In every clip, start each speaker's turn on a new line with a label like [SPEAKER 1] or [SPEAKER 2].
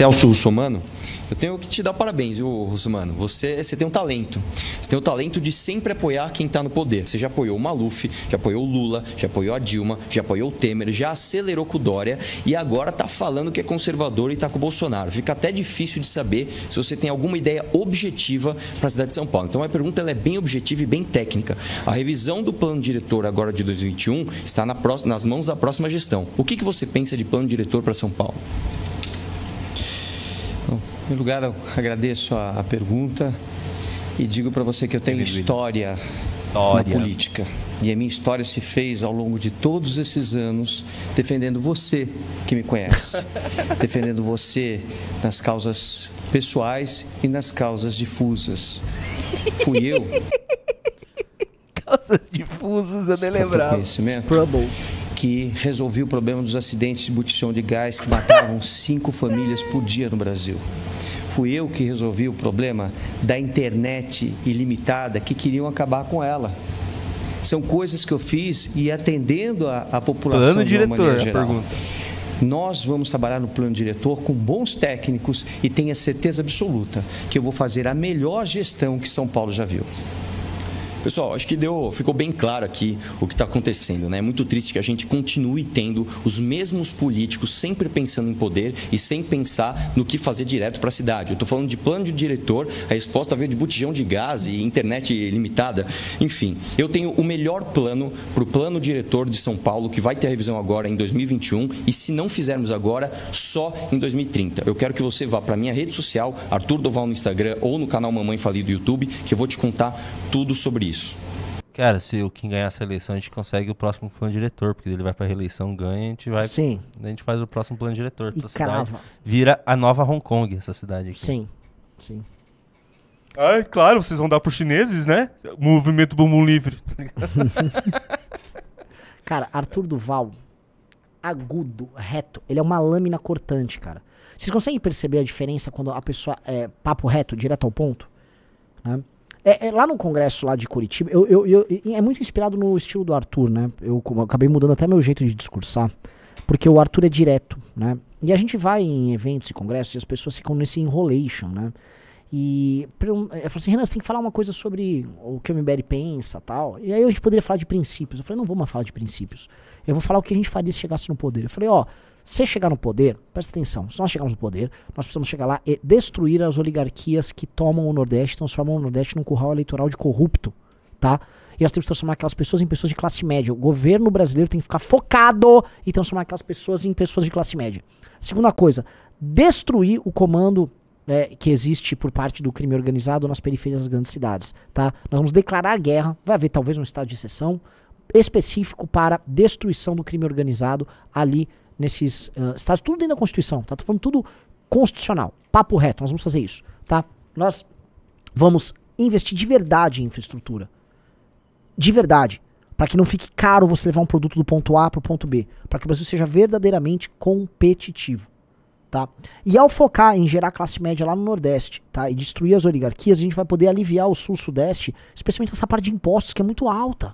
[SPEAKER 1] Celso Russomano, eu tenho que te dar parabéns, viu, Russomano? Você tem um talento. Você tem o talento de sempre apoiar quem está no poder. Você já apoiou o Maluf, já apoiou o Lula, já apoiou a Dilma, já apoiou o Temer, já acelerou com o Dória e agora está falando que é conservador e está com o Bolsonaro. Fica até difícil de saber se você tem alguma ideia objetiva para a cidade de São Paulo. Então a pergunta ela é bem objetiva e bem técnica. A revisão do plano diretor agora de 2021 está nas mãos da próxima gestão. O que você pensa de plano diretor para São Paulo?
[SPEAKER 2] Bom, em primeiro lugar, eu agradeço a pergunta e digo para você que eu tenho história na política. E a minha história se fez ao longo de todos esses anos defendendo você que me conhece, defendendo você nas causas pessoais e nas causas difusas. Fui eu.
[SPEAKER 3] Causas difusas, eu nem lembrava.
[SPEAKER 2] Que resolvi o problema dos acidentes de botijão de gás que matavam 5 famílias por dia no Brasil. Fui eu que resolvi o problema da internet ilimitada que queriam acabar com ela. São coisas que eu fiz e atendendo a população
[SPEAKER 3] plano
[SPEAKER 2] de uma maneira
[SPEAKER 3] diretor,
[SPEAKER 2] geral.
[SPEAKER 3] pergunta.
[SPEAKER 2] Nós vamos trabalhar no plano diretor com bons técnicos e tenha certeza absoluta que eu vou fazer a melhor gestão que São Paulo já viu.
[SPEAKER 1] Pessoal, acho que ficou bem claro aqui o que está acontecendo, né? É muito triste que a gente continue tendo os mesmos políticos sempre pensando em poder e sem pensar no que fazer direto para a cidade. Eu estou falando de plano de diretor, a resposta veio de botijão de gás e internet limitada. Enfim, eu tenho o melhor plano para o plano diretor de São Paulo, que vai ter a revisão agora em 2021 e se não fizermos agora, só em 2030. Eu quero que você vá para a minha rede social, Arthur Doval no Instagram ou no canal Mamãe Falei do YouTube, que eu vou te contar tudo sobre isso.
[SPEAKER 3] Cara, se o Kim ganhar essa eleição, a gente consegue o próximo plano diretor, porque ele vai pra reeleição, ganha, a gente vai.
[SPEAKER 4] Sim.
[SPEAKER 3] A gente faz o próximo plano diretor.
[SPEAKER 4] E crava.
[SPEAKER 3] Vira a nova Hong Kong, essa cidade aqui.
[SPEAKER 4] Sim, sim.
[SPEAKER 3] Ah, claro, vocês vão dar pros chineses, né? Movimento Bumbum Livre.
[SPEAKER 4] Cara, Arthur Duval, agudo, reto, ele é uma lâmina cortante, cara. Vocês conseguem perceber a diferença quando a pessoa é papo reto, direto ao ponto? Né? Lá no congresso lá de Curitiba, é muito inspirado no estilo do Arthur, né? Eu acabei mudando até meu jeito de discursar, porque o Arthur é direto, né? E a gente vai em eventos e congressos e as pessoas ficam nesse enrolation, né? E eu falei assim, Renan, você tem que falar uma coisa sobre o que o MBL pensa e tal. E aí a gente poderia falar de princípios. Eu falei, não vou mais falar de princípios. Eu vou falar o que a gente faria se chegasse no poder. Eu falei, se chegar no poder, presta atenção, se nós chegarmos no poder, nós precisamos chegar lá e destruir as oligarquias que tomam o Nordeste, transformam o Nordeste num curral eleitoral de corrupto, tá? E nós temos que transformar aquelas pessoas em pessoas de classe média. O governo brasileiro tem que ficar focado em transformar aquelas pessoas em pessoas de classe média. Segunda coisa, destruir o comando que existe por parte do crime organizado nas periferias das grandes cidades, tá? Nós vamos declarar guerra, vai haver talvez um estado de exceção específico para destruição do crime organizado ali nesses estados, tudo dentro da Constituição, tá? Tô falando tudo constitucional, papo reto, nós vamos fazer isso, tá? Nós vamos investir de verdade em infraestrutura, de verdade, para que não fique caro você levar um produto do ponto A para o ponto B, para que o Brasil seja verdadeiramente competitivo, tá? E ao focar em gerar classe média lá no Nordeste, tá? E destruir as oligarquias, a gente vai poder aliviar o Sul-Sudeste, especialmente essa parte de impostos que é muito alta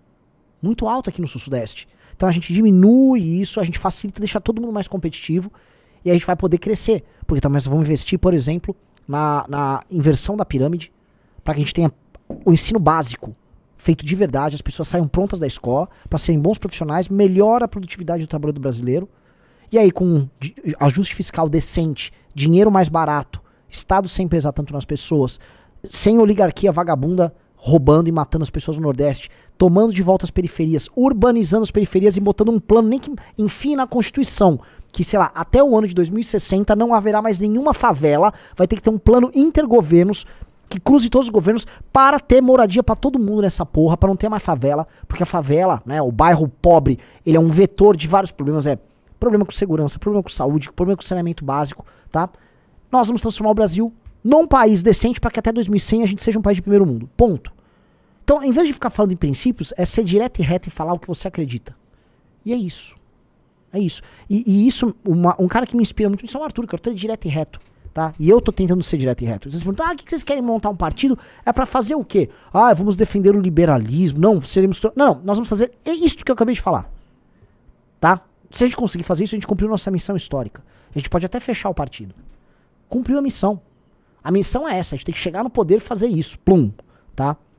[SPEAKER 4] aqui no Sul-Sudeste. Então a gente diminui isso, a gente facilita, deixa todo mundo mais competitivo e a gente vai poder crescer. Porque também nós vamos investir, por exemplo, na inversão da pirâmide, para que a gente tenha o ensino básico feito de verdade, as pessoas saiam prontas da escola para serem bons profissionais, melhora a produtividade do trabalhador brasileiro. E aí com ajuste fiscal decente, dinheiro mais barato, Estado sem pesar tanto nas pessoas, sem oligarquia vagabunda roubando e matando as pessoas no Nordeste, tomando de volta as periferias, urbanizando as periferias e botando um plano, nem que enfim na Constituição, que, sei lá, até o ano de 2060 não haverá mais nenhuma favela, vai ter que ter um plano intergovernos que cruze todos os governos para ter moradia para todo mundo nessa porra, para não ter mais favela, porque a favela, né, o bairro pobre, ele é um vetor de vários problemas, problema com segurança, problema com saúde, problema com saneamento básico, tá? Nós vamos transformar o Brasil num país decente para que até 2100 a gente seja um país de primeiro mundo. Ponto. Então, em vez de ficar falando em princípios, é ser direto e reto e falar o que você acredita. E é isso. É isso. E isso, um cara que me inspira muito é o Arthur, que o Arthur é direto e reto. Tá? E eu tô tentando ser direto e reto. Vocês perguntam, o que vocês querem montar um partido? É pra fazer o quê? Vamos defender o liberalismo. Não, seremos... Não, nós vamos fazer isso que eu acabei de falar. Tá? Se a gente conseguir fazer isso, a gente cumpriu nossa missão histórica. A gente pode até fechar o partido. cumpriu a missão. A missão é essa, a gente tem que chegar no poder e fazer isso. Plum, tá?